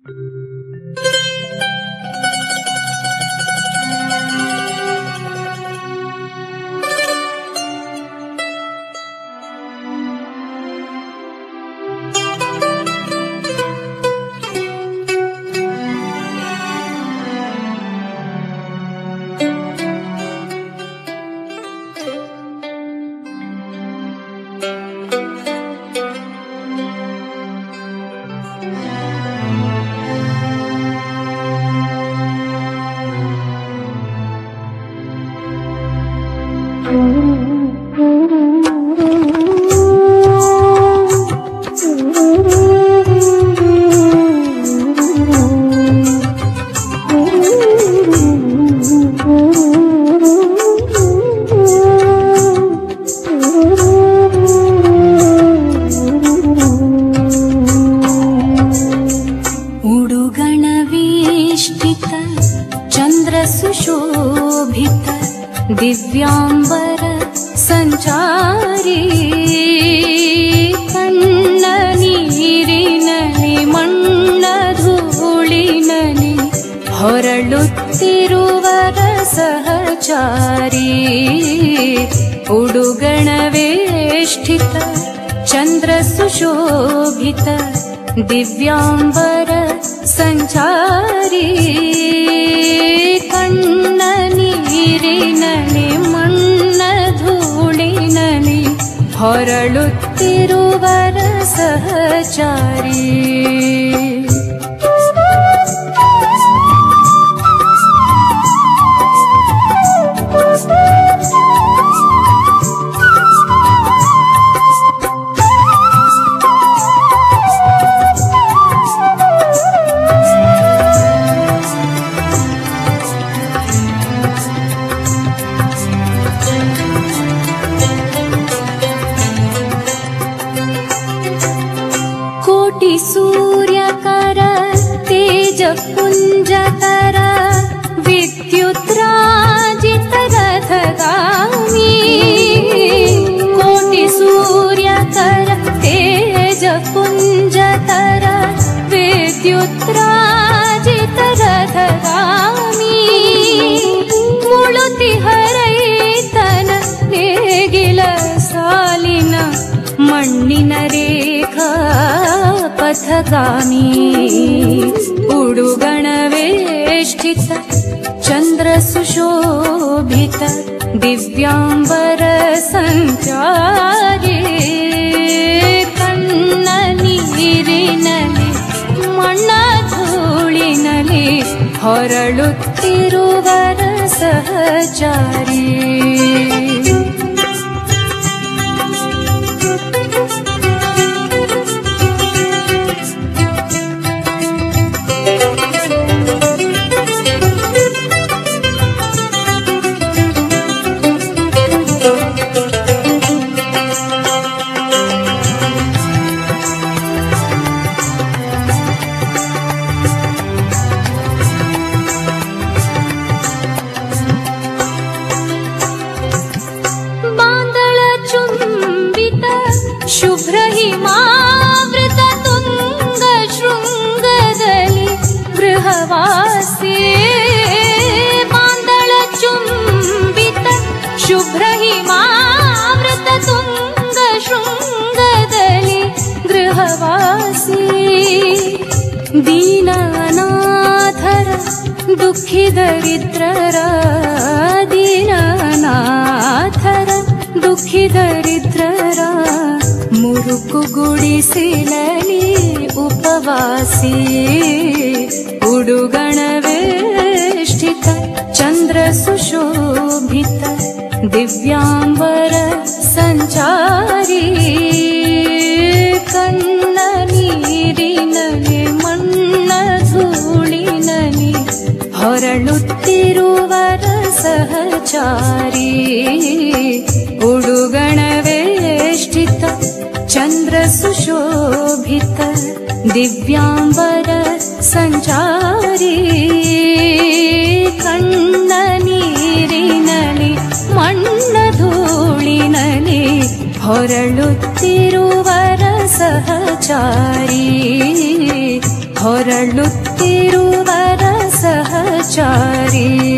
ದಿವ್ಯಾಂಬರ ಸಂಚಾರಿ ಕಣ್ಣ ನೀರಿನಲ್ಲಿ ಮಣ್ಣ ಧೂಳಿನಲ್ಲಿ ಹೊರಳುತ್ತಿರುವರ ಸಹಚಾರಿ ಉಡುಗಣವೇಷ್ಟಿತ ಚಂದ್ರ ಸುಶೋಭಿತ ದಿವ್ಯಾಂಬರ ಸಂಚಾರಿ ಕಣ್ಣ ನೀರಿನಲ್ಲಿ ಮಣ್ಣ ಧೂಳಿನಲ್ಲಿ ಹೊರಳುತ್ತಿರುವರ ಸಹಚಾರಿ सूर्यकर तेजपुञ्जकर विद्युत्राजित रथगामी कोटि सूर्यकर तेजपुञ्जकर विद्युत्राजित रथगामी मुळुति हरैतन ನೇಗಿಲ ಸಾಲಿನ ಮಣ್ಣಿನ ರೇಖಾ ಪಥಗಾಮಿ ಉಡುಗಣವೇಷ್ಟಿತ ಚಂದ್ರ ಸುಶೋಭಿತ ದಿವ್ಯಾಂಬರ ಸಂಚಾರಿ ಕಣ್ಣ ನೀರಿನಲ್ಲಿ ಮಣ್ಣ ಧೂಳಿನಲ್ಲಿ ಹೊರಳುತ್ತಿರುವರ ಸಹಚಾರಿ ಶುಭ್ರ ಹಿಮಾವೃತ ತುಂಗ ಶೃಂಗದಲ್ಲಿ ಗೃಹವಾಸಿ ಬಾಂದಳ ಚುಂಬಿತ ಶುಭ್ರ ಹಿಮಾವೃತ ತುಂಗ ಶೃಂಗದಲ್ಲಿ ಗೃಹವಾಸಿ ದೀನನಾಥರ ದುಃಖಿ ದರಿದ್ರರ ದೀನನಾಥರ ದುಃಖಿ ದರಿದ್ರರ ಮುರುಕುಗೊಳಿಸಿಲಲಿ ಉಪವಾಸಿ ಉಡುಗಣವೇಷ್ಟಿತ ಚಂದ್ರ ಸುಶೋಭಿತ ದಿವ್ಯಾಂಬರ ಸಂಚಾರಿ ಕಣ್ಣ ನೀರಿನಲ್ಲಿ ಮಣ್ಣ ಧೂಳಿನಲ್ಲಿ ಹೊರಳುತ್ತಿರುವರ ಸಹಚಾರಿ ಉಡುಗಣವೇಷ್ಟಿತ ಚಂದ್ರ ಸುಶೋಭಿತ ದಿವ್ಯಾಂಬರ ಸಂಚಾರಿ ಕಣ್ಣ ನೀರಿನಲ್ಲಿ ಮಣ್ಣ ಧೂಳಿನಲ್ಲಿ ಹೊರಳುತ್ತಿರುವರ ಸಹಚಾರಿ ಹೊರಳುತ್ತಿರುವರ ಸಹಚಾರಿ